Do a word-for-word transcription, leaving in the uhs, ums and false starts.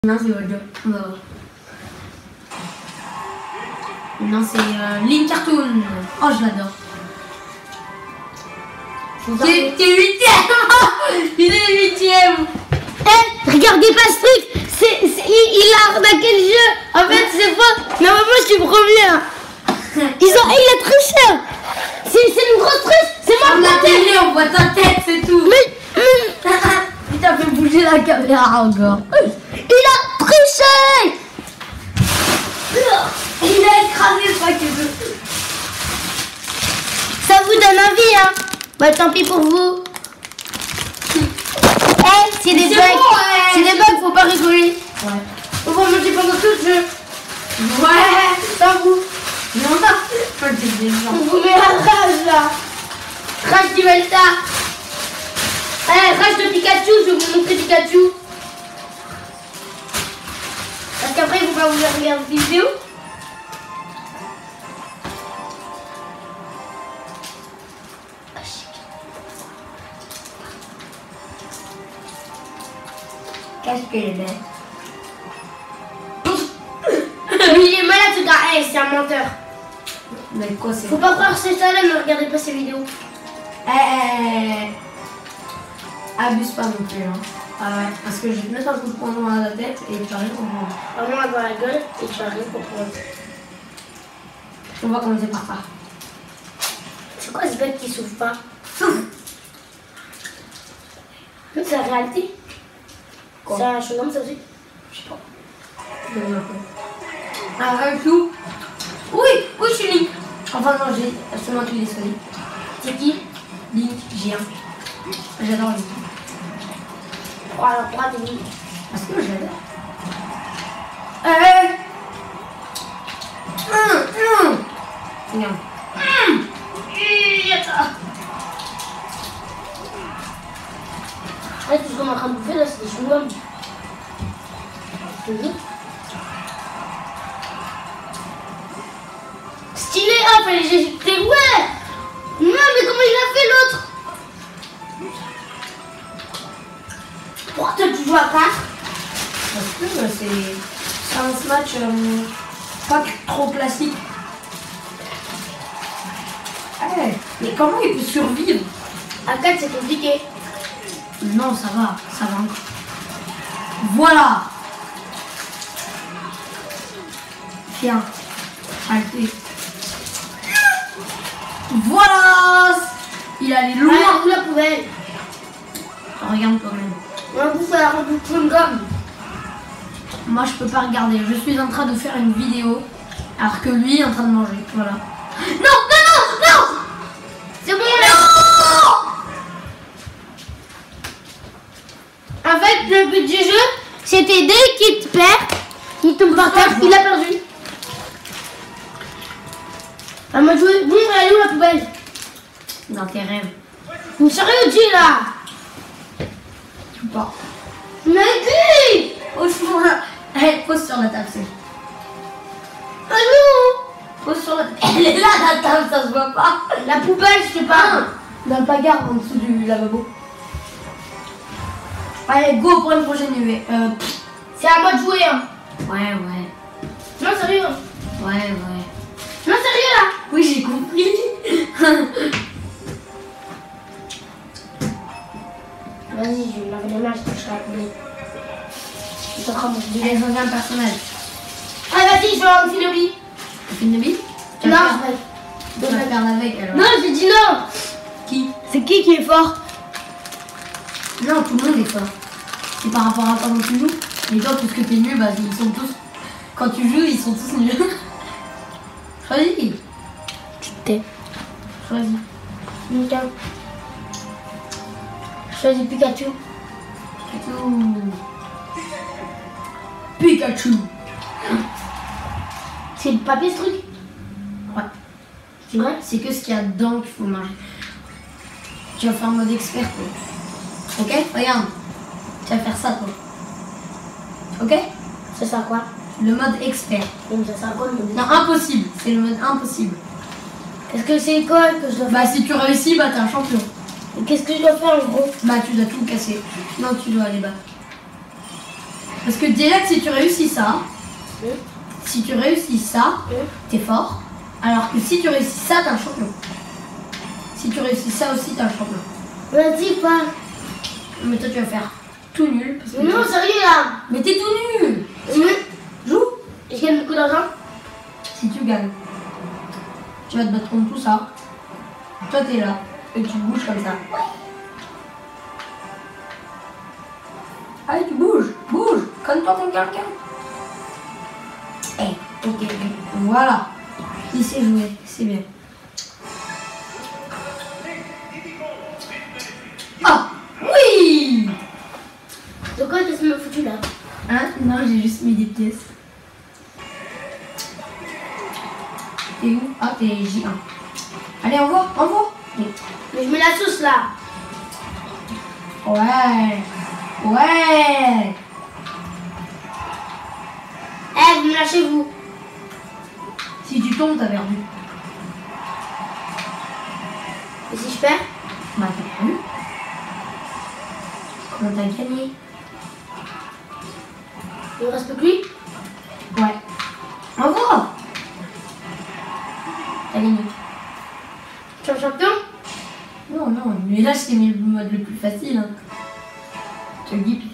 Non, c'est Waldo. On va voir. Non, c'est euh, Link Cartoon. Oh, je l'adore. T'es huitième. Il est huitième. Eh, regardez pas ce truc. C'est, c'est, il, il a arnaqué le jeu. En fait, c'est faux. Normalement, je suis premier. Ils ont, il a triché. C'est, c'est une grosse triche. C'est moi. On a télé, on voit ta tête, c'est tout. Mais, mais... il t'a fait bouger la caméra encore. Il a triché. Il a écrasé le paquet de... Ça vous donne envie, hein? Bah tant pis pour vous. Eh, hey, c'est des bugs. Bon, ouais. C'est des bugs, faut pas rigoler. Ouais. On va manger pendant tout le jeu. Ouais. Sans vous. Non, non. Pas le début. On vous met la rage là. Rage du Velta. Eh, hey, rage de Pikachu, je vais vous montrer Pikachu. Parce qu'après, il faut pas vous regarder des vidéos. Qu'est-ce qu'il est bête. Mais il est malade ce gars, hey, c'est un menteur. Mais quoi, c'est... Faut pas croire c'est ça là, ne regardez pas ses vidéos. Eh, eh, eh. Abuse pas non plus, hein. Ah ouais, parce que je vais te mettre un coup de poing dans la tête et tu vas rien comprendre. Vraiment dans la gueule et tu vas rien comprendre. On va commencer par ça. C'est quoi ce bête qui souffle pas? C'est la réalité. C'est un chewing-gum ça aussi? Je sais pas. Ah, un clou. Oui, oui, je suis Link. Enfin, non, j'ai seulement tous les escaliers. C'est qui? Link, j'ai un. J'adore Link. Oh, alors pourquoi t'es Link? Parce que j'adore. Euh. Hum, hum. Non. Hum. Ouais, tout ce qu'on est en train de bouffer là, c'est des chewing-gums. C'est Link. Stylé, ah, fallait les éjecter, ouais! Non, mais comment il a fait l'autre? Pourquoi toi tu joues à quatre? Parce que euh, c'est c'est un smash euh, pas trop classique. Hey, mais comment il peut survivre? À quatre c'est compliqué. Non, ça va, ça va encore. Voilà. Tiens, arrêtez. Voilà. Il allait loin. Regarde la poubelle. Regarde toi-même. On va bouffer la du chewing-gum. Moi, je peux pas regarder. Je suis en train de faire une vidéo, alors que lui est en train de manger. Voilà. Non, non, non, non. C'est bon là. En fait, le but du jeu, c'était dès qu'il perd, il tombe par terre, il a perdu. À moi de jouer. Bon, elle est où la poubelle? Dans tes rêves. Vous sérieux, tu là? Tu pas. Mais qui? Au fond là. Allez, pose sur la table, c'est. Ah non. Pose sur la table. Elle est là la table, ça se voit pas. La poubelle, je sais pas. Dans le placard en dessous du lavabo. Allez, go pour une prochaine U V. Euh, C'est à moi de jouer, hein. ouais, ouais. Non, sérieux. Ouais, ouais. Non, sérieux là. Oui, j'ai compris. Vas-y, je vais laver les mains, je touche la poubelle. Je suis en train de me Elles ont un personnage. Ah, vas-y, je vais avoir une fille de vie. Tu fais une bille? Non, Tu vas faire avec alors. non, j'ai dit non. Qui? C'est qui qui est fort? Non, tout le monde est fort. C'est par rapport à comment tu joues. Et toi, parce que t'es nul, bah ils sont tous. Quand tu joues, ils sont tous nuls. Choisis. Tu te tais. Choisis. Nickel. Choisis Pikachu. Pikachu. Pikachu. C'est le papier ce truc? Ouais. C'est vrai? C'est que ce qu'il y a dedans qu'il faut manger. Tu vas faire en mode expert, toi. Ok? Regarde. Tu vas faire ça, toi. Ok? C'est ça quoi? Le mode expert. Donc ça sert à quoi le mode? Non, impossible. C'est le mode impossible. Est-ce que c'est quoi que je dois faire? Bah, si tu réussis, bah, t'es un champion. Qu'est-ce que je dois faire en gros? Bah, tu dois tout casser. Non, tu dois aller battre. Parce que déjà que si tu réussis ça, Oui. si tu réussis ça, Oui. t'es fort. Alors que si tu réussis ça, t'es un champion. Si tu réussis ça aussi, t'es un champion. Vas-y, pas. Mais toi, tu vas faire tout nul. Parce que Non, tu- sérieux là. Mais t'es tout nul. Oui. Joue. Je gagne beaucoup d'argent. Si tu gagnes, tu vas te battre contre tout ça. Toi, t'es là. Et tu bouges comme ça. Allez, tu bouges. Bouge. Comme toi contre quelqu'un. Eh, ok. Voilà. Il sait jouer. C'est bien. Ah, oui. De quoi qu'est-ce que m'a foutu là? Hein? Non, j'ai juste mis des pièces. T'es où? Ah, t'es J un. Allez, envoie, envoie. Mais je mets la sauce là. Ouais. Ouais. Eh, vous me lâchez vous. Si tu tombes, t'as perdu. Et si je perds? Bah, t'as perdu. Comment t'as gagné? Il me reste plus que lui. Ouais. Envoie. T'as gagné. Je suis un champion. Non, non, mais là, je t'ai mis le mode le plus facile. Hein. Je te le dis.